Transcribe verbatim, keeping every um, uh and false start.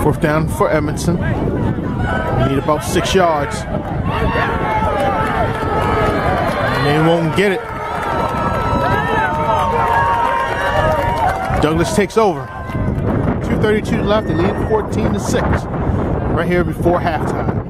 Fourth down for Edmondson. We need about six yards. And they won't get it. Douglas takes over. two thirty-two left. They lead fourteen to six. Right here before halftime.